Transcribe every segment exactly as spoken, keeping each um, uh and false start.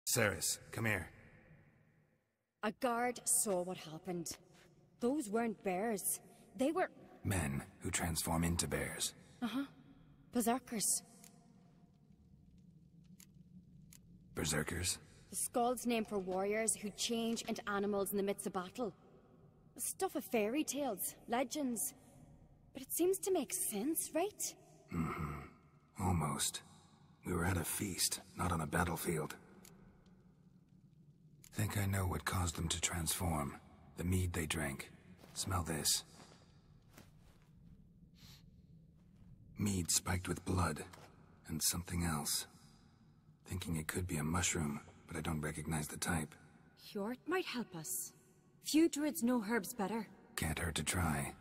Cerys, come here. A guard saw what happened. Those weren't bears. They were... Men who transform into bears. Uh-huh. Berserkers. Berserkers? The Skald's name for warriors who change into animals in the midst of battle. Stuff of fairy tales, legends. But it seems to make sense, right? Mm-hmm. Almost. We were at a feast, not on a battlefield. Think I know what caused them to transform. The mead they drank. Smell this. Mead spiked with blood. And something else. Thinking it could be a mushroom, but I don't recognize the type. Hjort might help us. Few druids know herbs better. Can't hurt to try.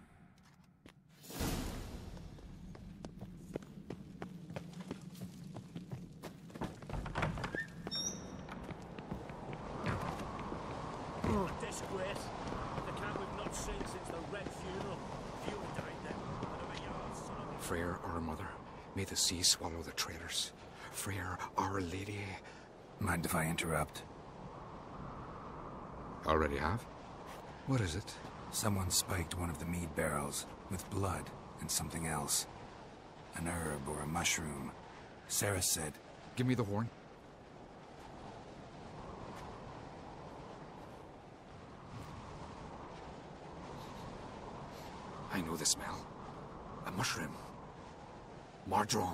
Oh, disgrace. The camp we've not seen since the Red Funeral. Few have died then. Whatever yards, son of a... Freyr, our mother, may the sea swallow the traitors. Freyr, our lady. Mind if I interrupt? Already have? What is it? Someone spiked one of the mead barrels with blood and something else. An herb or a mushroom. Cerys said... Give me the horn. I know the smell. A mushroom. Mardrome.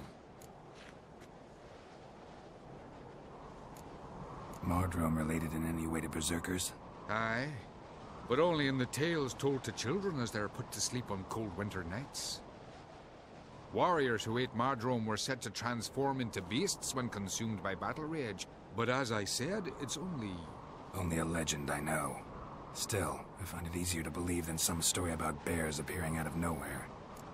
Mardrome related in any way to berserkers? Aye. But only in the tales told to children as they're put to sleep on cold winter nights. Warriors who ate Mardrome were said to transform into beasts when consumed by battle rage. But as I said, it's only... Only a legend, I know. Still, I find it easier to believe than some story about bears appearing out of nowhere.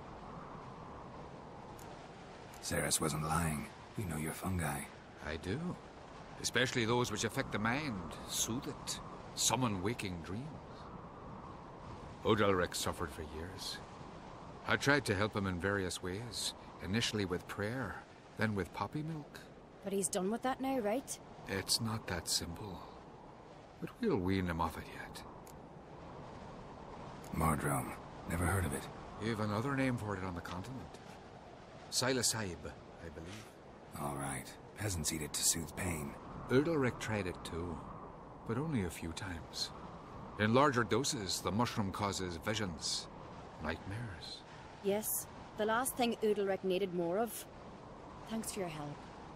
Cerys wasn't lying. You know your fungi. I do. Especially those which affect the mind, soothe it, summon waking dreams. Odalric suffered for years. I tried to help him in various ways, initially with prayer, then with poppy milk. But he's done with that now, right? It's not that simple. But we'll wean him off it yet. Mardrome. Never heard of it. You've another name for it on the continent. Psilocybe, I believe. All right. Peasants eat it to soothe pain. Udalric tried it too, but only a few times. In larger doses, the mushroom causes visions, nightmares. Yes, the last thing Udalric needed more of. Thanks for your help.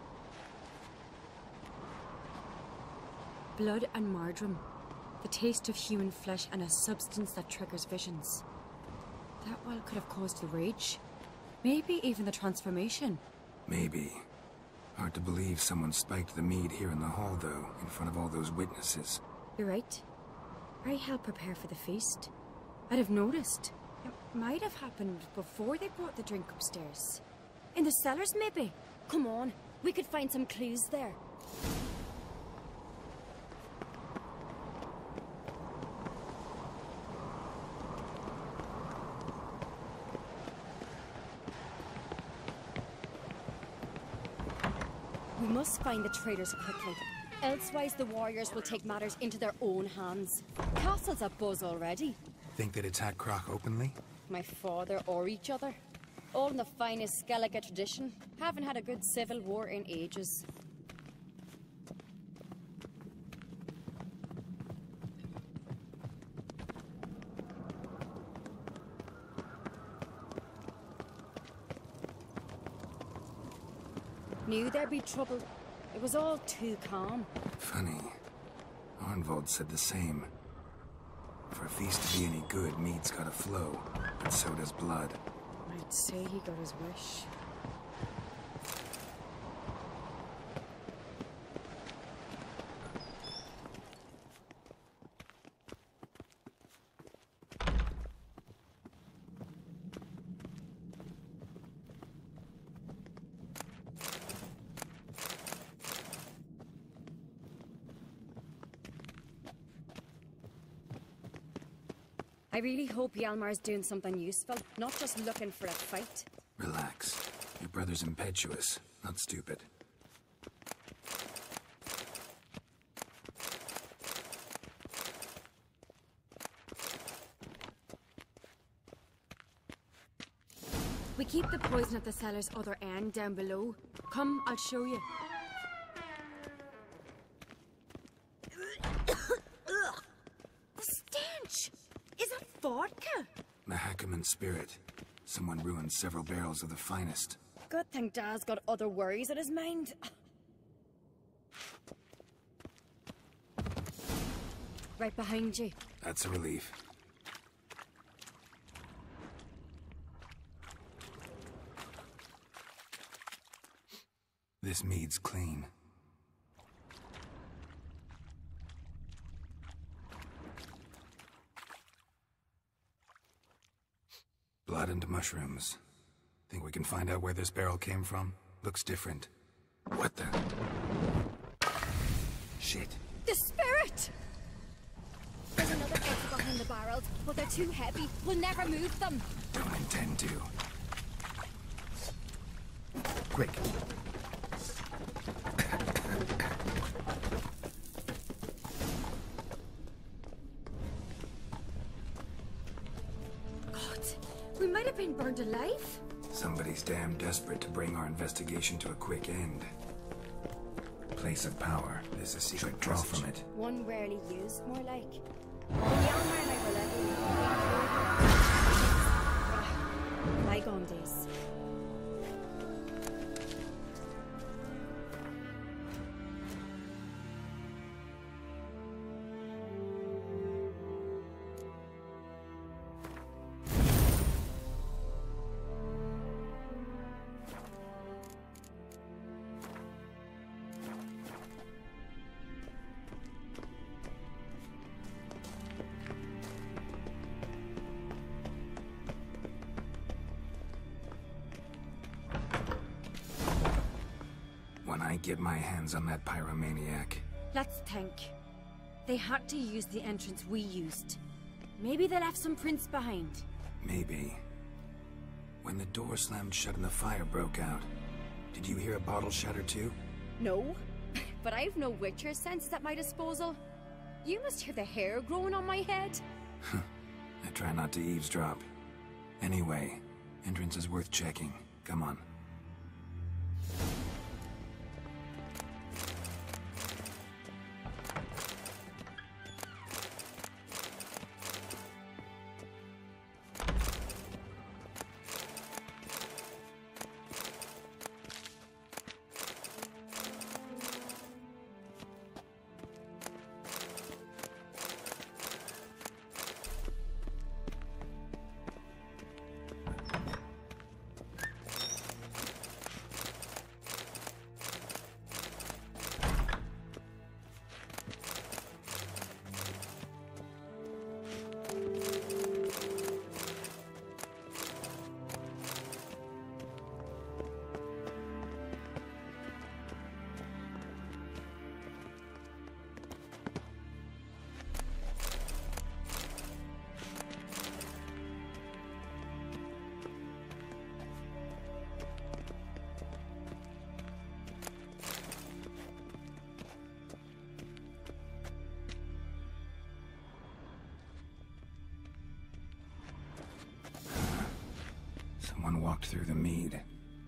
Blood and Mardrome. The taste of human flesh and a substance that triggers visions. That well could have caused the rage. Maybe even the transformation. Maybe. Hard to believe someone spiked the mead here in the hall, though, in front of all those witnesses. You're right. I helped prepare for the feast. I'd have noticed. It might have happened before they brought the drink upstairs. In the cellars, maybe? Come on, we could find some clues there. We must find the traitors quickly. Elsewise, the warriors will take matters into their own hands. Castle's abuzz already. Think they'd attack Croc openly? My father or each other. All in the finest Skellige tradition. Haven't had a good civil war in ages. Knew there'd be trouble. It was all too calm. Funny. Arnvold said the same. For a feast to be any good, mead's gotta flow, but so does blood. I'd say he got his wish. I really hope Hjalmar's doing something useful, not just looking for a fight. Relax. Your brother's impetuous, not stupid. We keep the poison at the cellar's other end, down below. Come, I'll show you. The stench! Is that vodka? Mahakaman spirit. Someone ruined several barrels of the finest. Good thing Dad's got other worries on his mind. Right behind you. That's a relief. This mead's clean. Blood and mushrooms. Think we can find out where this barrel came from? Looks different. What the? Shit. The spirit! There's another exit behind the barrels, but they're too heavy. We'll never move them. Don't intend to. Quick. God, we might have been burned alive. Somebody's damn desperate to bring our investigation to a quick end. Place of power. There's a secret draw from it. One rarely used, more like. The Yalmar and I were level. Bygone days. When I get my hands on that pyromaniac. Let's think. They had to use the entrance we used. Maybe they left some prints behind. Maybe. When the door slammed shut and the fire broke out, did you hear a bottle shatter too? No, but I've no Witcher senses at my disposal. You must hear the hair growing on my head. I try not to eavesdrop. Anyway, entrance is worth checking. Come on. Someone walked through the mead.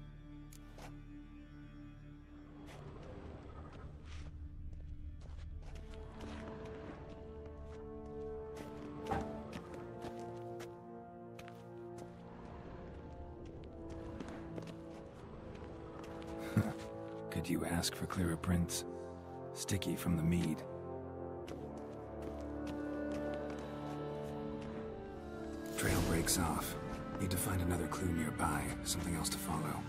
Could you ask for clearer prints? Sticky from the mead. Trail breaks off. Need to find another clue nearby, something else to follow.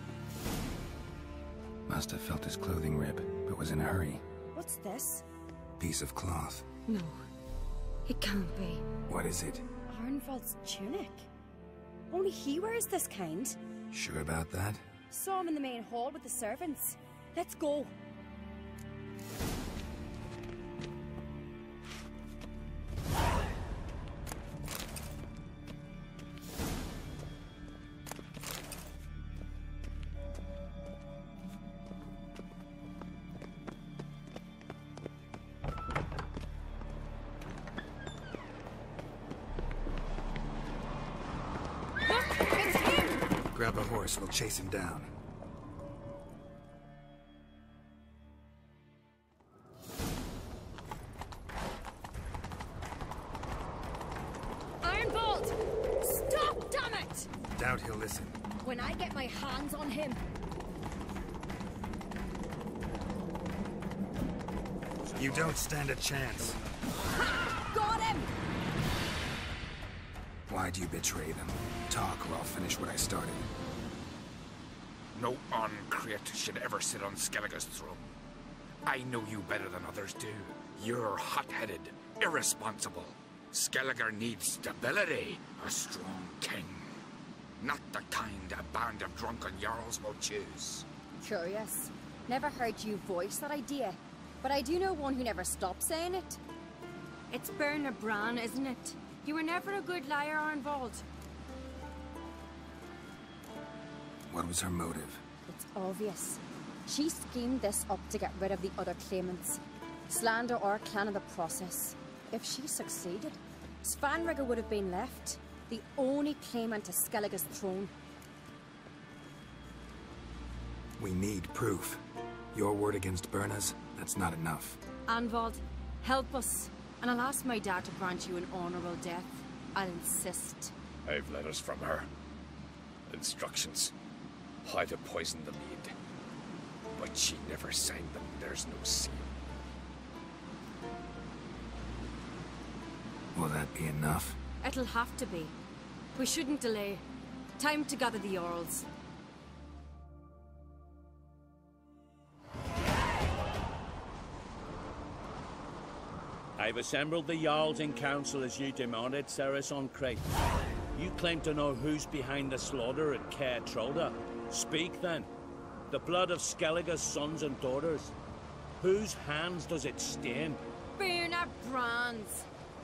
Must have felt his clothing rip, but was in a hurry. What's this? Piece of cloth. No, it can't be. What is it? Arnvald's tunic. Only he wears this kind. Sure about that? Saw him in the main hall with the servants. Let's go. Grab a horse, we'll chase him down. Ironbolt! Stop, damn it! Doubt he'll listen. When I get my hands on him... You don't stand a chance. Ha! Got him! Why'd you betray them? Talk or I'll finish what I started. No on-crate should ever sit on Skellige's throne. I know you better than others do. You're hot-headed, irresponsible. Skellige needs stability, a strong king. Not the kind a band of drunken jarls will choose. Curious. Never heard you voice that idea. But I do know one who never stops saying it. It's Berna Bran, isn't it? You were never a good liar, Arnvald. What was her motive? It's obvious. She schemed this up to get rid of the other claimants. Slander our clan in the process. If she succeeded, Svanrigger would have been left, the only claimant to Skellige's throne. We need proof. Your word against Berna's, that's not enough. Arnvald, help us. And I'll ask my dad to grant you an honourable death. I'll insist. I've letters from her. Instructions. How to poison the mead. But she never signed them. There's no seal. Will that be enough? It'll have to be. We shouldn't delay. Time to gather the Jarls. I've assembled the Jarls in council as you demanded, Cerys on Crate. You claim to know who's behind the slaughter at Caer Trolda. Speak then. The blood of Skellige's sons and daughters. Whose hands does it stain? Berna Bran's.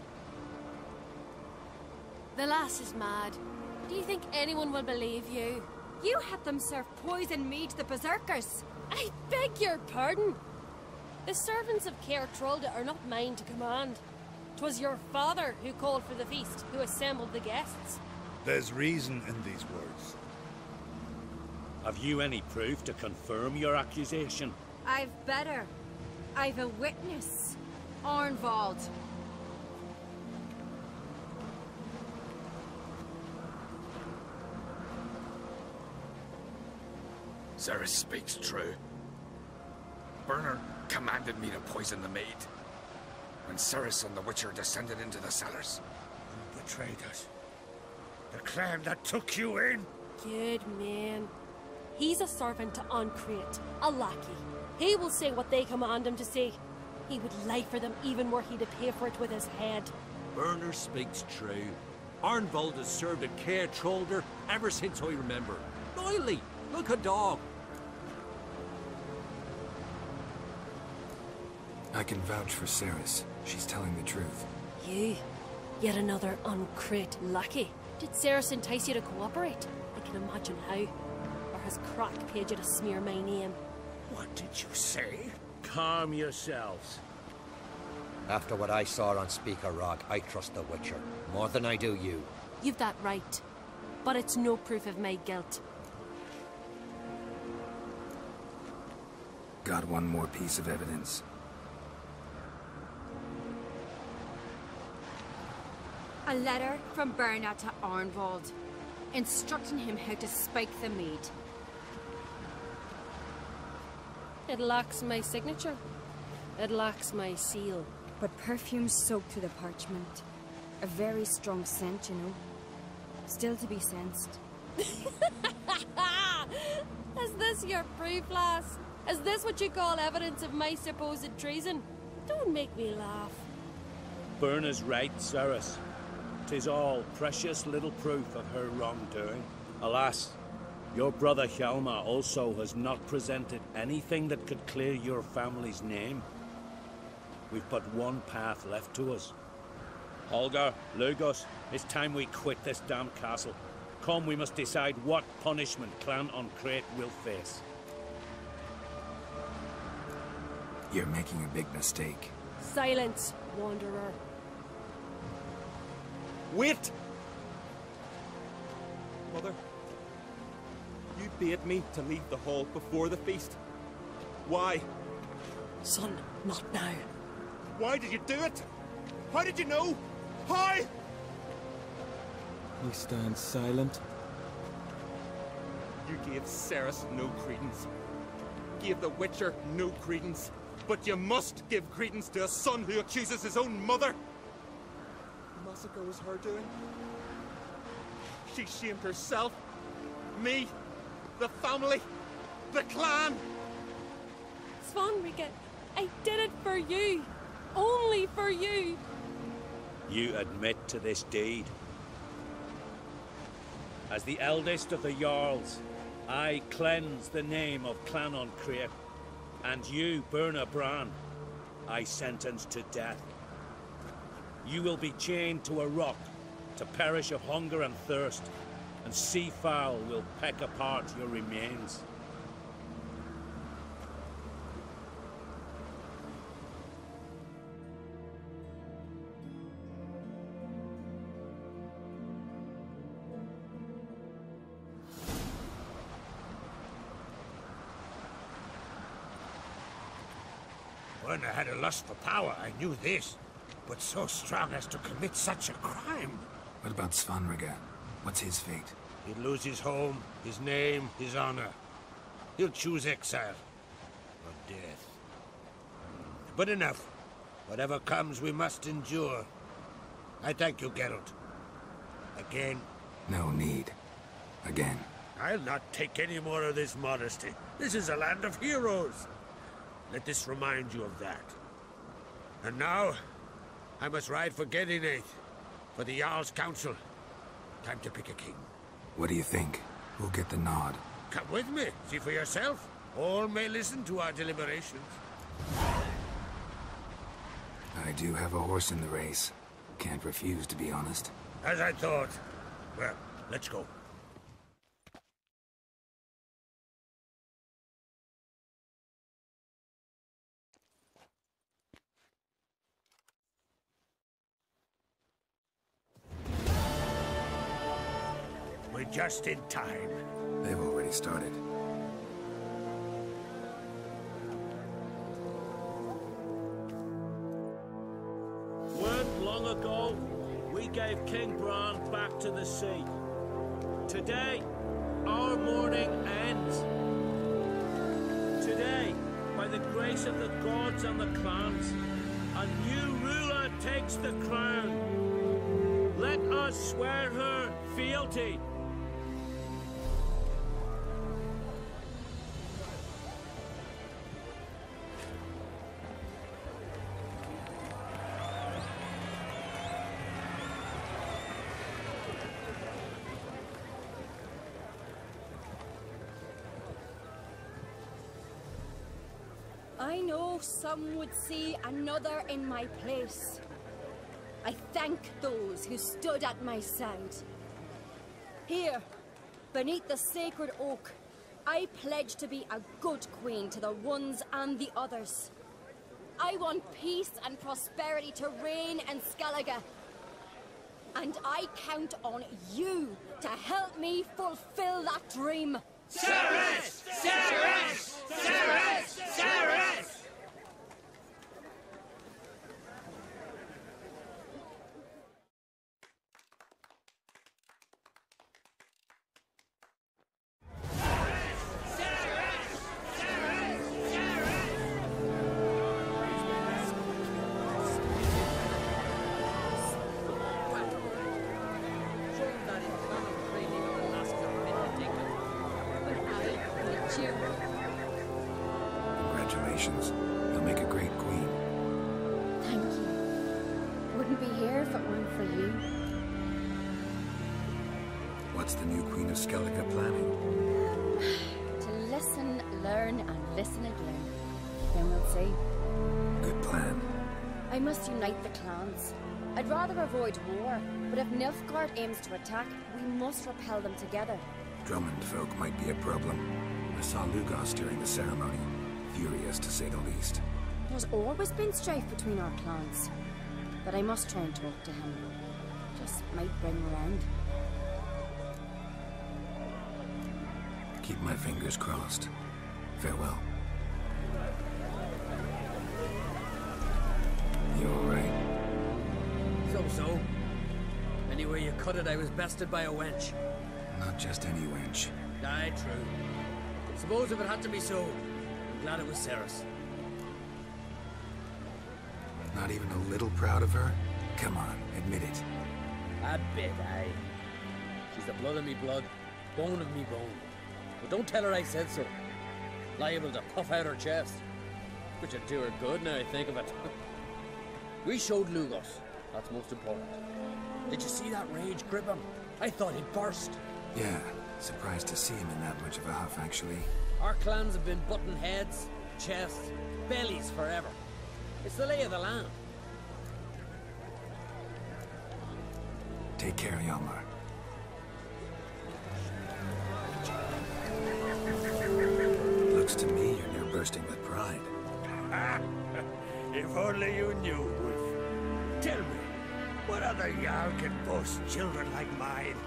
The lass is mad. Do you think anyone will believe you? You had them serve poison mead to the berserkers. I beg your pardon. The servants of Caer Trolda are not mine to command. 'Twas your father who called for the feast, who assembled the guests. There's reason in these words. Have you any proof to confirm your accusation? I've better. I've a witness. Arnvald. Cerys speaks true. Berna commanded me to poison the maid. When Cerys and the Witcher descended into the cellars. You betrayed us. The clan that took you in. Good man. He's a servant to Ancrate, a lackey. He will say what they command him to say. He would lie for them even were he to pay for it with his head. Berner speaks true. Arnvald has served at Caer Trolder ever since I remember. Loyally, like a dog. I can vouch for Cerys. She's telling the truth. You? Yet another Ancrate lackey? Did Cerys entice you to cooperate? I can imagine how. Or has Crack paid you to smear my name? What did you say? Calm yourselves. After what I saw on Speaker Rock, I trust the Witcher. More than I do you. You've that right. But it's no proof of my guilt. Got one more piece of evidence. A letter from Berna to Arnvald, instructing him how to spike the mead. It lacks my signature. It lacks my seal. But perfume soaked through the parchment. A very strong scent, you know. Still to be sensed. Is this your proof, lass? Is this what you call evidence of my supposed treason? Don't make me laugh. Berna's right, Cerys. 'Tis all precious little proof of her wrongdoing. Alas, your brother Hjalmar also has not presented anything that could clear your family's name. We've but one path left to us. Holger, Lugos, it's time we quit this damn castle. Come, we must decide what punishment Clan Ancrate will face. You're making a big mistake. Silence, wanderer. Wait! Mother, You bade me to leave the hall before the feast. Why? Son, not now. Why did you do it? How did you know? How? We stand silent. You gave Cerys no credence. Gave the Witcher no credence. But you must give credence to a son who accuses his own mother. The massacre was her doing. She shamed herself, me, the family, the clan. Svanrige, I did it for you. Only for you. You admit to this deed. As the eldest of the Jarls, I cleanse the name of Clan on Crete, and you, Birna Bran, I sentence to death. You will be chained to a rock to perish of hunger and thirst, and sea fowl will peck apart your remains. When I had a lust for power, I knew this. But so strong as to commit such a crime. What about Svanrige? What's his fate? He'll lose his home, his name, his honor. He'll choose exile. Or death. But enough. Whatever comes, we must endure. I thank you, Geralt. Again. No need. Again. I'll not take any more of this modesty. This is a land of heroes. Let this remind you of that. And now, I must ride for Gedinath, for the Jarl's Council. Time to pick a king. What do you think? Who'll get the nod? Come with me, see for yourself. All may listen to our deliberations. I do have a horse in the race. Can't refuse, to be honest. As I thought. Well, let's go. We're just in time. They've already started. Weren't long ago, we gave King Bran back to the sea. Today, our mourning ends. Today, by the grace of the gods and the clans, a new ruler takes the crown. Let us swear her fealty. I know some would see another in my place. I thank those who stood at my side. Here, beneath the sacred oak, I pledge to be a good queen to the ones and the others. I want peace and prosperity to reign in Skellige. And I count on you to help me fulfill that dream. Cerys! Cerys! Cerys! Cerys! Congratulations. You'll make a great queen. Thank you. Wouldn't be here if it weren't for you. What's the new Queen of Skellige planning? To listen, learn, and listen again. Then we'll see. Good plan. I must unite the clans. I'd rather avoid war, but if Nilfgaard aims to attack, we must repel them together. Drummond folk might be a problem. I saw Lugos during the ceremony. Furious, to say the least. There's always been strife between our clans. But I must try and talk to him. Just might bring around. Keep my fingers crossed. Farewell. You alright? So-so. Anyway you cut it, I was bested by a wench. Not just any wench. Aye, true. Suppose if it had to be so, I'm glad it was Cerys. Not even a little proud of her? Come on, admit it. A bit, aye. She's the blood of me blood, bone of me bone. But don't tell her I said so. Liable to puff out her chest. Which would do her good now I think of it. We showed Lugos. That's most important. Did you see that rage grip him? I thought he'd burst. Yeah, surprised to see him in that much of a huff, actually. Our clans have been butting heads, chests, bellies forever. It's the lay of the land. Take care, Hjalmar. Looks to me you're near bursting with pride. If only you knew, Wolf. Tell me, what other Jarl can boast children like mine?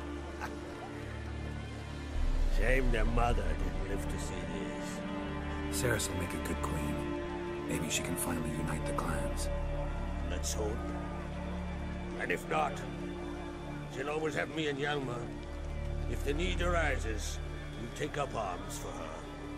Shame their mother didn't live to see this. Cerys will make a good queen. Maybe she can finally unite the clans. Let's hope. And if not, she'll always have me and Hjalmar. If the need arises, we'll take up arms for her.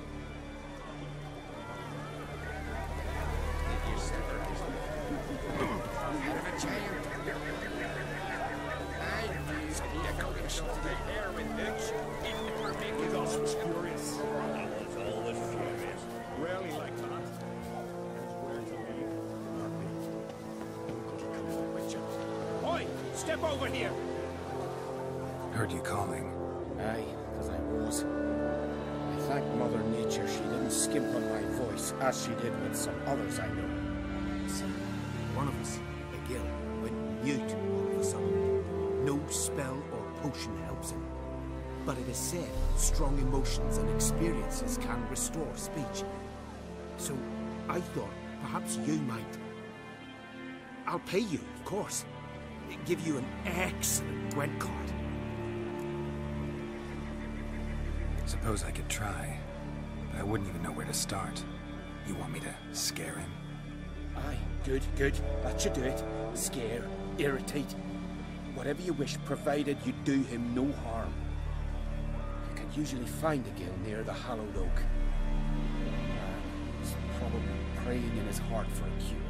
Step over here! Heard you calling. Aye, because I was. I thank Mother Nature she didn't skimp on my voice, as she did with some others I know. See, one of us, a Gil, went mute all of a sudden. No spell or potion helps him. But it is said strong emotions and experiences can restore speech. So, I thought perhaps you might... I'll pay you, of course. Give you an excellent Gwent card. Suppose I could try, but I wouldn't even know where to start. You want me to scare him? Aye, good, good. That should do it. Scare, irritate. Whatever you wish, provided you do him no harm. You can usually find a Gil near the Hallowed Oak. Uh, he's probably praying in his heart for a cure.